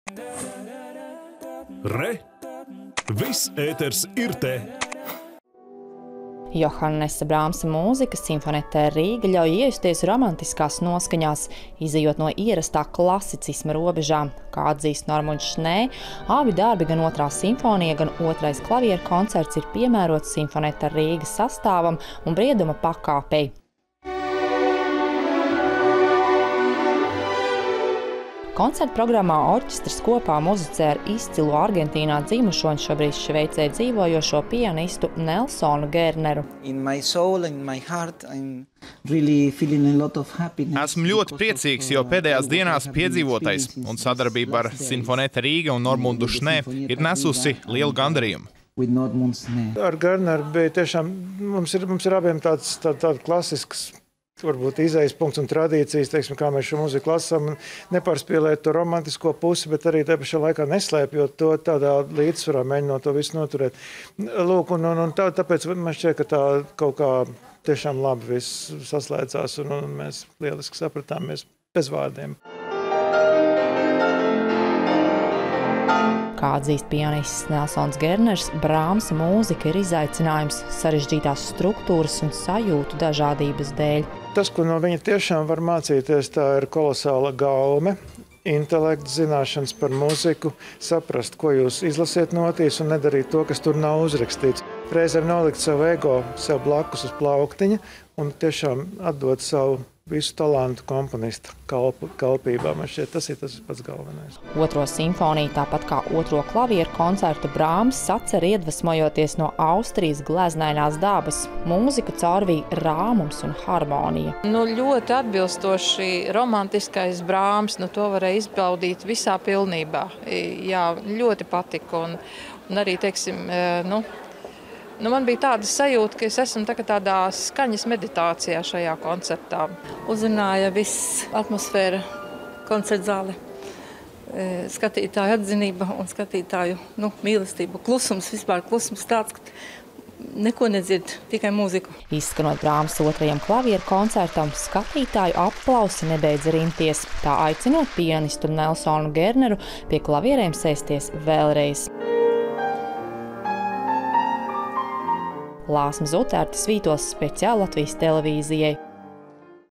Re! Viss ēters ir te! Johannesa Brāmsa mūzika Simfonetē Rīga ļauj iejusties romantiskās noskaņās, izejot no ierastā klasicisma robežām. Kā atzīst Normunds Šnē, abi darbi, gan otrā simfonija, gan otrais klavieru koncerts ir piemērots Simfonetē Rīga sastāvam un brieduma pakāpei. Koncerta programmā orķestris kopā muzicē ar izcilu Argentīnā dzimušo un šobrīd Šveicē dzīvojošo pianistu Nelsonu Gerneru. Esmu ļoti priecīgs, jo pēdējās dienās piedzīvotais un sadarbība ar Simfonetē Rīga un Normundu Šnē ir nesusi lielu gandarījumu. Ar Gerneru bija tiešām, mums ir abiem tāds klasisks, varbūt izejas punkts un tradīcijas, teiksim, kā mēs šo muziku lasām, nepārspīlēt to romantisko pusi, bet arī te pašā laikā neslēpjot to tādā līdzsvarā, mēģinot to visu noturēt. Lūk, un tāpēc man šķiet, ka tā kaut kā tiešām labi viss saslēdzās, un mēs lieliski sapratāmies bez vārdiem. Kā atzīst pianists Nelsons Gerners, Brāmsa mūzika ir izaicinājums sarežģītās struktūras un sajūtu dažādības dēļ. Tas, ko no viņa tiešām var mācīties, tā ir kolosāla gaume, intelekts, zināšanas par mūziku, saprast, ko jūs izlasiet notīs un nedarīt to, kas tur nav uzrakstīts. Reizēm nolikt savu ego sev blakus uz plauktiņa un tiešām atdot savu visu talantu komponista kalpībā. Man šķiet, tas ir tas pats galvenais. Otro simfoniju, tāpat kā otro klavieru koncertu, Brāms sacer iedvesmojoties no Austrijas gleznainās dabas. Mūziku caurvīja rāmums un harmonija. Ļoti atbilstoši romantiskais Brāms, to varēja izbaudīt visā pilnībā. Jā, ļoti patika un arī, teiksim, man bija tāda sajūta, ka es esmu tādā skaņas meditācijā šajā koncertā. Uzrunāja viss atmosfēra, koncertzāle, skatītāju atzinība un skatītāju mīlestība. Klusums, vispār klusums tāds, ka neko nedzird, tikai mūziku. Izskanot Brāmsa otrajam klavieru koncertam, skatītāju aplausi nebeidz rimties, tā aicinot pianistu Nelsonu Gerneru pie klavierēm sēsties vēlreiz. Lāsma Zutērta svītos speciāli Latvijas televīzijai.